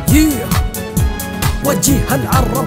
وجيها العرب.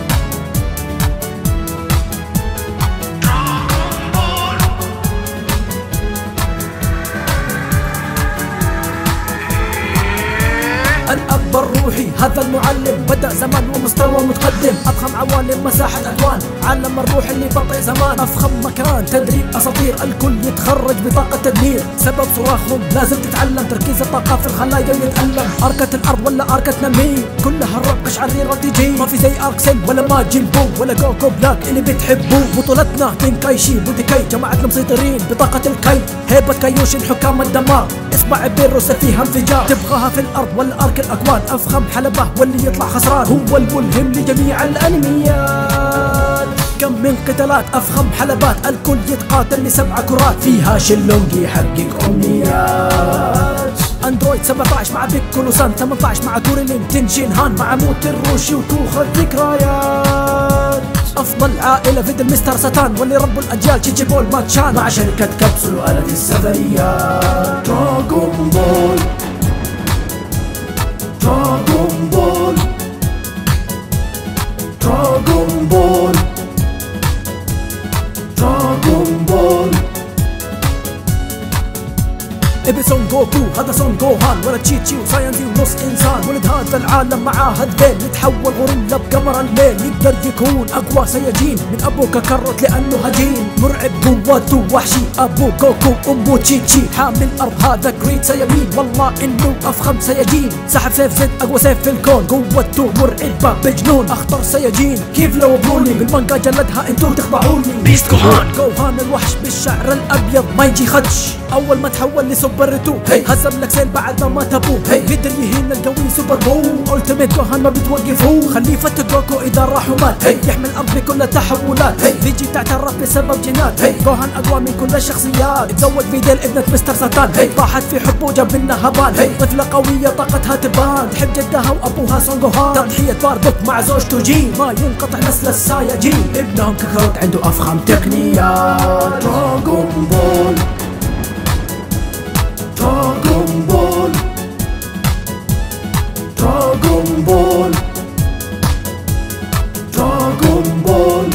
الأب الروحي هذا المعلم، بدأ زمان ومستوى متقدم، أضخم عوالم مساحة ألوان، عالم الروح اللي بطئ زمان، أفخم مكان تدريب أساطير، الكل يتخرج بطاقة تدمير، سبب صراخهم لازم تتعلم، تركيز الطاقة في الخلايا يتألم، أركة الأرض ولا أركة نمي، كلها الرب قشعريرة تجي، ما في زي أركسن ولا ماجين بو ولا جوكو بلاك اللي بتحبوه، بطولتنا تنكايشي بوديكاي، جماعتنا مسيطرين بطاقة الكي، هيبة كايوشن حكام الدمار، اصبع بيروس فيها انفجار، تبغاها في الأرض ولا أرك الأكوان، أفخم حلبة واللي يطلع خسران، هو الملهم لجميع الأنميات، كم من قتالات أفخم حلبات، الكل يتقاتل لسبع كرات، فيها شلونج يحقق أمنيات، اندرويد 17 مع بيكولوسان، 18 مع كوريلين تنشين هان، مع موت الروشي وتوخ الذكريات، أفضل عائلة فيدل مستر ساتان، واللي رب الأجيال تشيبول ماتشان، مع شركة كبسول وآلة السفريات، دراغون بول دراغون بول دراغون بول دراغون بول. ابي سون جوكو هذا سون جوهان، ولد تشيتشي وساينزي ونص انسان، ولد هذا العالم معاه هذبين، يتحول غوريلا بقمر الليل، يقدر يكون اقوى سياجين من ابو كاكاروت لانه هجين، مرعب قوته وحشي، ابو جوكو امه تشيتشي، حامل الارض هذا جريت سيامين، والله انه افخم سياجين، سحب سيف زد اقوى سيف في الكون، قوته مرعبه بجنون، اخطر سياجين، كيف لو بروني بالمانجا جلدها انتو تخضعوني، بيست جوهان الوحش بالشعر الابيض ما يجي خدش، اول ما تحول لسوبر تو هزم لك سيل بعد ما تبوه، قدر يهين القوي سوبر بو، التيميت جوهان ما بتوقفوه، خليفة جوكو اذا راح ومات، يحمل الارض بكل التحولات، فيجي تعترف بسبب جينات، جوهان اقوى من كل الشخصيات، تزوج فيديل ابنة مستر ساتان، طاحت في حبه جاب منها هبان، طفلة قوية طاقتها تبان، تحب جدها وابوها سون جوهان، تضحية باربوك مع زوجته جين، ما ينقطع نسل الساياجين، ابنهم كاكاروت عنده افخم تقنيات، دراغون بول دراغون بول دراغون بول دراغون بول.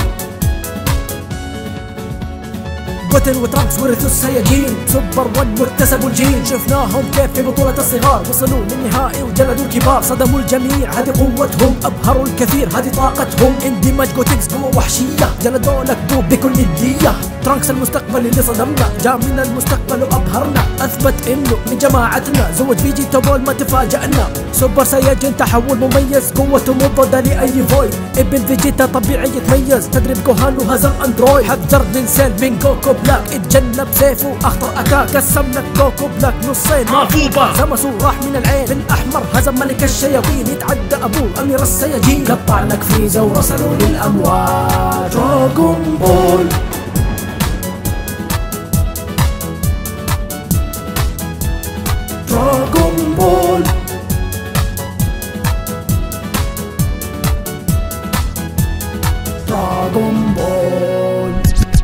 جوتن وترانكس ورثوا السياجين، سوبر 1 واكتسبوا الجين، شفناهم كيف في بطولة الصغار، وصلوا للنهائي وجلدوا الكبار، صدموا الجميع هذه قوتهم، أبهروا الكثير هذه طاقتهم، اندماج جوتكس قوة وحشية، جلدوا لك دوب بكل جدية، ترانكس المستقبل اللي صدمنا، جاء من المستقبل وأبهرنا، أثبت إنه من جماعتنا، زوج فيجي توبول ما تفاجأنا، سوبر سياجين تحول مميز، قوته مضادة لأي فويد، ابن فيجيتا طبيعي يتميز، تدريب جوهان وهزم أندرويد، حب زر من سيل من جوكو بلاك، اتجنب سيفه أخطر أتاك، قسم لك جوكو بلاك نصين معفوبة، زمسو راح من العين، بالأحمر هزم ملك الشياطين، يتعدى أبوه أمير السياجين، قطع لك فريزا ورسلوا للأموات، دراغون بول دراغون بول دراغون بول.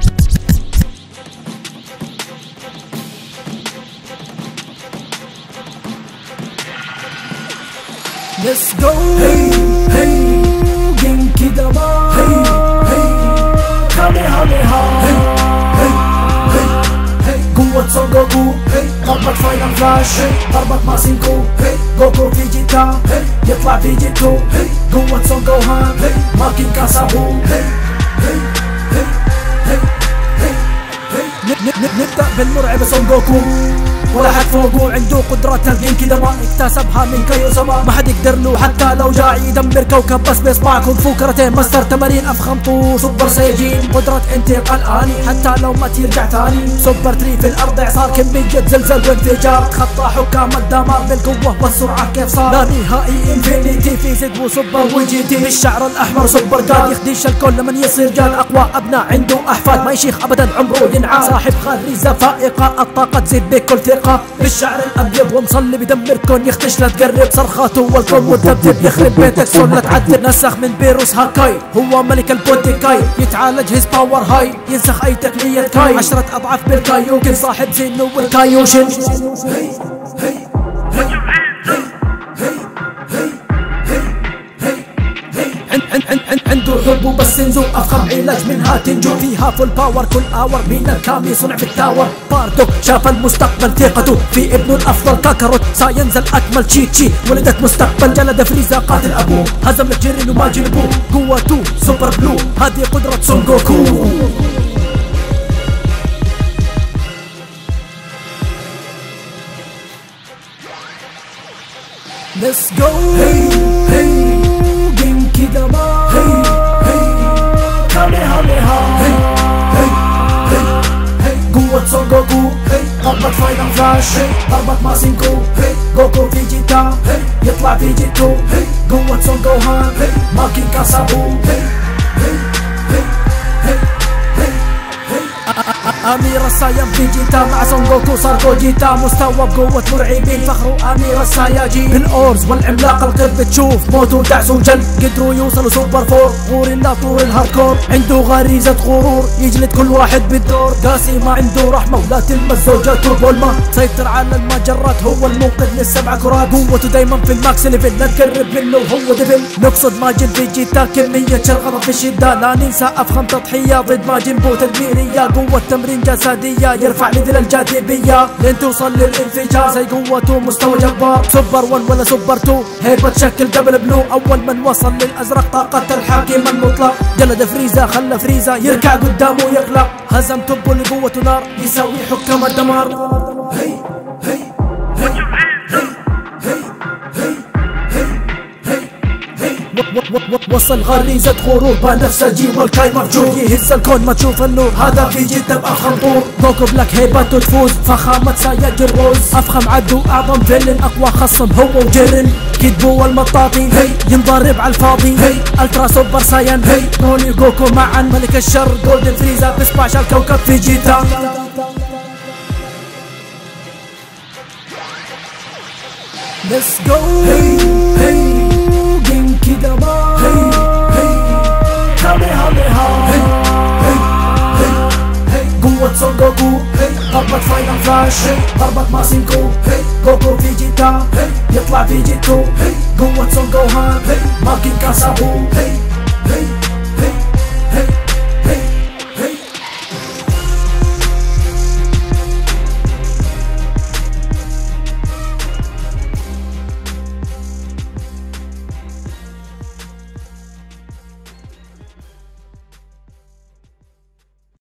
Let's go hey hey genki dama hey hey kamehameha hey hey hey hey قوة سون جوكو ضربة فاينل فلاش ضربة ماسينكو جوكو فيجيتا يطلع فيجيتو قوة سون جوهان ماكين كاسابو. نبدأ بالمرعب سون جوكو، ولا حد فوقه عنده قدرات الجنكي دما، اكتسبها من كايوساما، ما حد يقدر له حتى لو جاع يدمر كوكب بس بإصبع كونغ فو كاراتيه، ماستر تمارين افخم طول، سوبر سياجين قدرة انتقال آني حتى لو ما يرجع ثاني، سوبر تري في الارض اعصار كمية زلزال وانفجار، تخطى حكام الدمار بالقوة والسرعة كيف صار، لا نهائي انفينيتي في زد وسوبر وجي تي، بالشعر الاحمر سوبر جاد، يخدش الكل لمن يصير جاد، اقوى ابناء عنده احفاد، ما يشيخ ابدا عمره ينعاد، صاحب غريزة فائقة الطاقة تزيد بكل ثقة، بالشعر الابيض ومصلي بدمر كون، يختش لا تقرب صرخاته والكون متذبذب، يخرب بيتك صون لا تعذب، نسخ من بيروس هاكاي هو ملك البوديكاي، يتعالج هيز باور هاي، ينسخ اي تقنية كاي، 10 اضعاف بالكايوكن، صاحب زينو والكايوشن. سينزو افخم علاج منها تنجو، فيها فول باور كل اور مين الكامي صنع في التاور. باردو شاف المستقبل ثقته في ابنه الافضل كاكاروت، ساينزل اكمل تشي ولدت مستقبل. جلد فريزا قاتل ابوه، هزم الجيرين وما جلبوه، قوته سوبر بلو هذه قدرة سون جوكو. Let's go hey جنكي دمار كاميهاميها قوة سون جوكو، ضربة فاينل فلاش، ضربة ماسينكو، جوكو فيجيتا يطلع فيجيتو، قوة سون جوهان ماكي كاسابو. أمير السايا فيجيتا مع سون جوكو صار جوجيتا، مستوى بقوة مرعبين فخروا أمير الساياجي. بالأورز والعملاق القرد تشوف موت ودعس وجل، قدروا يوصلوا سوبر فور، غور الناطور الهاردكور عنده غريزة غرور يجلد كل واحد بالدور. قاسي ما عنده رحمة ولا تلمس زوجاته بولما، سيطر على المجرات هو المنقذ للسبع كرات، قوته دايما في الماكس ليفل لا تقرب منه هو ديفل. نقصد ماجن فيجيتا كمية شرغمة في الشدة، لا ننسى أفخم تضحية ضد ماجن بو تدميرية، قوة تمرين جسدية يرفع ليفل الجاذبية لين توصل للانفجار، زي قوته مستوى جبار. سوبر 1 ولا سوبر 2 هيبة تشكل قبل بلو، أول من وصل للأزرق طاقة الحاكم المطلق. جلد فريزا خلى فريزا يركع قدامه يقلق، هزم توبو لقوته نار يساوي حكام الدمار. هي هي هي وصل غريزة غرور بنفسجي والكاي مرجور، يهز الكون ما تشوف النور هذا في جدة بأفخم طور. جوكو بلاك هيبته تفوز فخامة ساياج الروز، أفخم عدو أعظم فيلن أقوى خصم هو وجيرن، كدبو والمطاطي ينضرب على الفاضي. الترا سوبر ساين روني جوكو معا ملك الشر جولدن فريزا بسباش الكوكب في جيتا. Let's go جنكي دمار كاميهاميها قوة سون جوكو، ضربة فاينل فلاش، ضربة ماسينكو، جوكو فيجيتا يطلع فيجيتو، قوة سون جوهان ماكي كاسابو.